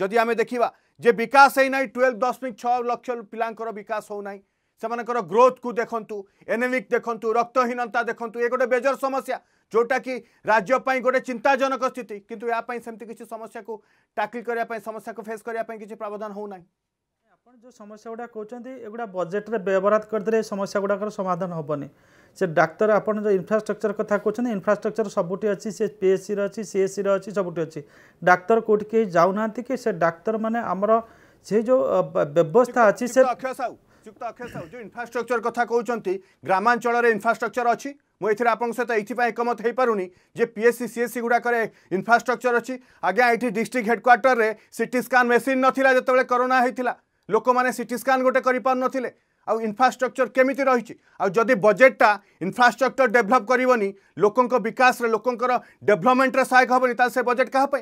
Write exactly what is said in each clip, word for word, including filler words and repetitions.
जदि आम देखा जे विकास है ना ट्वेल्व दशमिक छः लक्ष पिलांकर विकास होना सेमानकर ग्रोथ को देखंतु एनेमिक देखंतु रक्तहीनता देखंतु ये गोटे बेजर समस्या जोटा कि राज्य गोटे चिंताजनक स्थिति किंतु यापाई सेमती किसी समस्या को टैकल करने समस्या को फेस करने किसी प्रावधान होना आप जो समस्या गुड़ा कहते एगुड़ा बजेट रे व्यवहार करदे समस्या गुड़ाक समाधान हेनी से डाक्तर आपन जो इंफ्रास्ट्रक्चर कथा कहते इंफ्रास्ट्रक्चर सबुटी अच्छी से पीएचसी अच्छी सीएससी अच्छी सबुटी अच्छी डाक्तर कोटी कहीं जाऊना कि से डाक्तर माने आमर से जो व्यवस्था अच्छी से अक्षय साहू युक्त अक्षय साहू जो इंफ्रास्ट्रक्चर कथा कहते ग्रामांचल इंफ्रास्ट्रक्चर अच्छी मुझे आपन सहित ये एकमत हो पारुनी जे पीएससी सीएससी गुड़ाक इंफ्रास्ट्रक्चर अच्छी आज्ञा ये डिस्ट्रिक्ट हेडक्वार्टर रे सीटी स्कान मेसीन नाला जो कोरोना होता लोक मैंने सीटी स्कान गोटे कर आउ इंफ्रास्ट्रक्चर केमिति रही जदि बजेटा इंफ्रास्ट्रक्चर डेभलप करनी लोकों विकास रे लोकों डेभलपमेंट रे सहायक हेनी ताल से बजेट क्या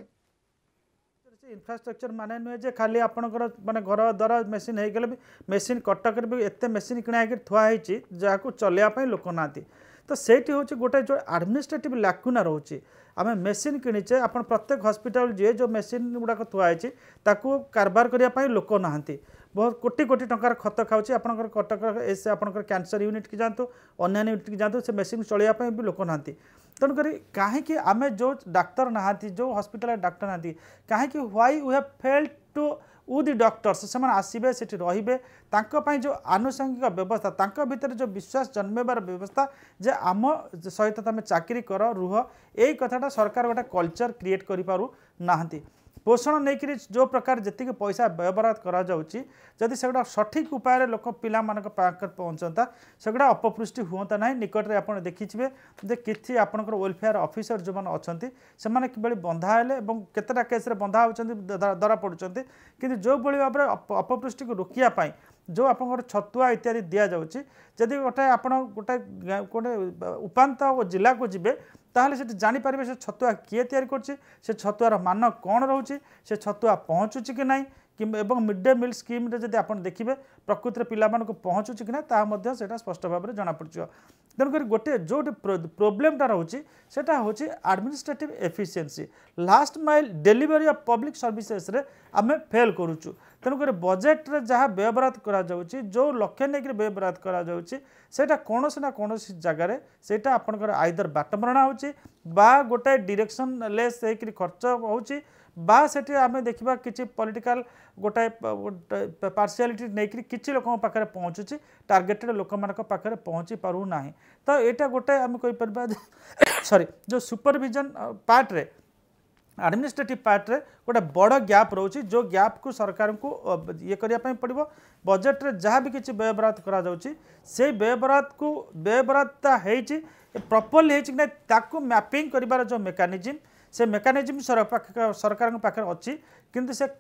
इंफ्रास्ट्रक्चर माने नुहे जे खाली आपनकर माने घर द्वारा मेसीन हो गले भी मेसीन कटक भी एत मेसीन किणा थुआई जहाँ चलैया लोक ना तो सेठी हूँ गोटे जो एडमिनिस्ट्रेटिव लैकुना रोचे आम मेसीन किणीचे आप प्रत्येक हॉस्पिटल जी जो मेसीन गुड़ाक थुआई ताकू कारबार करने लोक ना बहुत कोटी कोटी टंकार खत खाऊँ आपंकर कटक एस आपंकर कैंसर यूनिट की जातु अन्य यूनिट की जातु से मेसीन चलैया भी लोक ना तेणुक कहीं आम जो डाक्तर ना जो हॉस्पिटल डाक्तर ना कहीं why we have failed to uh the doctors से आसबे से रे जो आनुषंगिक व्यवस्था तांका भितर जो विश्वास जन्मेबार व्यवस्था जे आम सहित तुम चाकरी कर रुह यही कथाटा सरकार गोटे कल्चर क्रिएट करूँ ना पोषण नहीं कि जो प्रकार जी पैसा व्यवहार करी से सठिक उपाय लोक पिला पहुँचता से गुड़ा अपपृष्टि हुआ ना निकट में आप देखिए जे किसी आपंकर वेलफेयर ऑफिसर जो मैंने अच्छा से कि बंधा हेले केतेटा केस्रे बंधा होती धरा पड़ुंट कि जो भाव में अपपृष्टि को रोकियापाई जो आप छतुआ इत्यादि दि जाऊँगी जदि गोटे आप गोटे गोटे उपात जिला को जीवे ताहले से जानीपारे से छतुआ किए तैयारी करछि से छतुआर मान कौन रोचे से छतुआ पहुँचुची कि नहीं कि मिड डे मिल स्कीम रे जदि आप देखिए प्रकृति में पिला पहुँचुची कि ना ताहा से स्पष्ट भाव में जना पड़ तेणुक गोटे जो प्रोब्लेमटा रोचे सेटा हूँ administrative efficiency last mile delivery of public services रे आमे फेल करूचु तेणुक बजेट रे जहाँ व्यवहार करा जाउची जो लक्ष्य नहीं व्यवहार करा जाउची सेटा कौनसी ना कौनसी जगार से आपंकर आइदर बाटमरणा होची बा गोटे डिरेक्शन लेस खर्च होची बा सेठी आमे देखिबा किछि पॉलिटिकल गोटे पार्शियालिटी नहीं किछि लोक पाखे पहुँचुची टार्गेटेड लोक पाखे पहुँची पारु नाही तो एटा गोटे आम कहीपर सॉरी जो सुपरविजन पार्ट रे एडमिनिस्ट्रेटिव पार्ट रे गोटे बड़ गैप रोची जो गैप को सरकार को ये करने पड़ो बजेट रे जहाँ भी किसी व्यवहार करा जाउची से व्यवहार को व्यवहारता है प्रॉपर्ली है ताकू मैपिंग करिवार जो मेकानिज्म से मेकानिज्म सरकार पाखे अच्छी किंतु से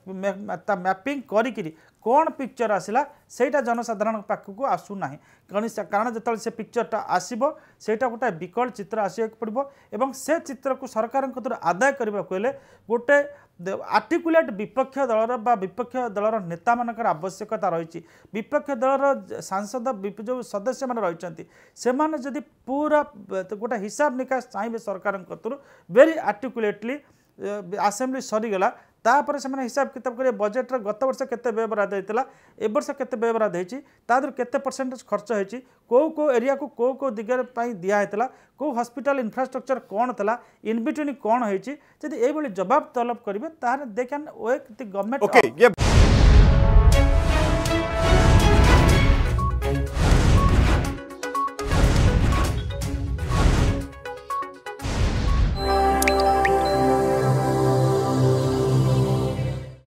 मैपिंग करी कौन पिक्चर आसला सेटा जनसाधारण पाखक आसूना कारण जो से पिक्चरटा आसो सेटा गोटे विकल चित्र आसवा पड़ो एवं से चित्र को सरकार आदाय करने को गोटे आर्टिकुलेट विपक्ष दलर बा विपक्ष दलर नेता मानकर आवश्यकता रही विपक्ष दलर सांसद जो सदस्य मैंने रही से जदि पूरा गोटे हिसाब निकास चाहिए सरकार वेरी आर्टिकुलेटली आसेम्बली सरीगला तापर से हिसाब किताब करें बजेट गत वर्ष केते व्यवहार होता ए वर्ष केते व्यवहार होती तादर केते परसेंटेज खर्च होती कौ कौ एरिया को कौ कौ दिगरे दिहता कौ हॉस्पिटल इंफ्रास्ट्रक्चर कौन था इन बिटवीन कौन होती जब ये जवाब तलब करेंगे they can work the government.